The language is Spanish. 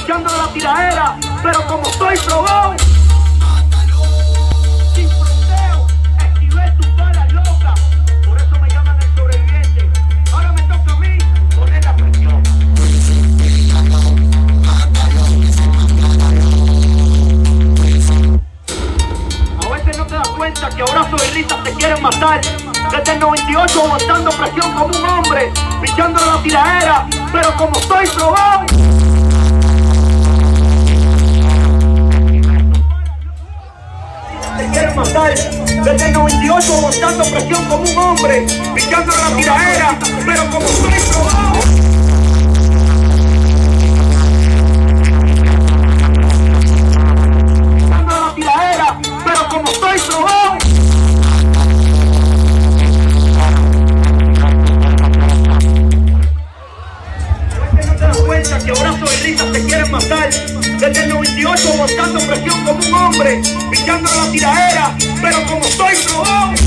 pichando la tiradera, pero como estoy probado, sin fronteo, esquivé tus balas locas, por eso me llaman el sobreviviente. Ahora me toca a mí poner la presión. A veces no te das cuenta que abrazos y risas te quieren matar. Desde el 98 aguantando presión como un hombre, pichando la tiradera, pero como estoy probado, te quieren matar. Desde el 98 aguantando presión como un hombre, pichando la tiradera, pero como estoy probado. Pichando la tiradera, pero como estoy probado. Que abrazos y risas te quieren matar. Desde el 98 aguantando presión como un hombre, pichando la tiradera, pero como estoy probado.